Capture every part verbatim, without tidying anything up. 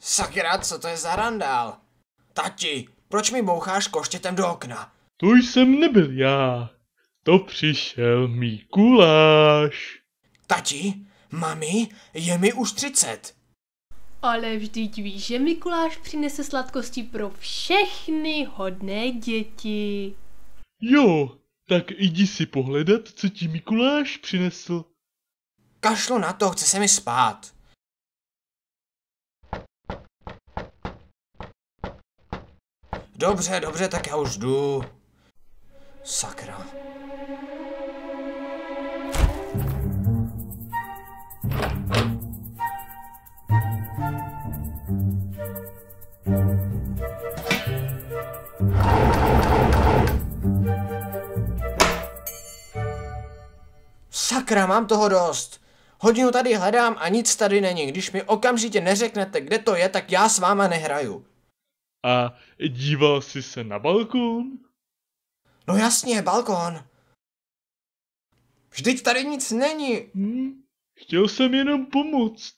Sakra, co to je za randál? Tati, proč mi boucháš koštětem do okna? To jsem nebyl já. To přišel Mikuláš. Tati, mami, je mi už třicet. Ale vždyť víš, že Mikuláš přinese sladkosti pro všechny hodné děti. Jo, tak jdi si pohledat, co ti Mikuláš přinesl. Kašlu na to, chce se mi spát. Dobře, dobře, tak já už jdu. Sakra. Sakra, mám toho dost. Hodinu tady hledám a nic tady není. Když mi okamžitě neřeknete, kde to je, tak já s váma nehraju. A díval jsi se na balkón? No jasně, balkón. Vždyť tady nic není. Hm, chtěl jsem jenom pomoct.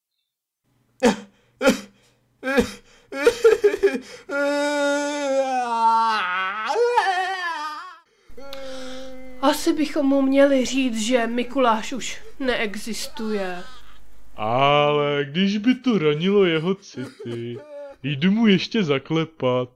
Asi bychom mu měli říct, že Mikuláš už neexistuje. Ale když by to ranilo jeho city, jdu mu ještě zaklepat.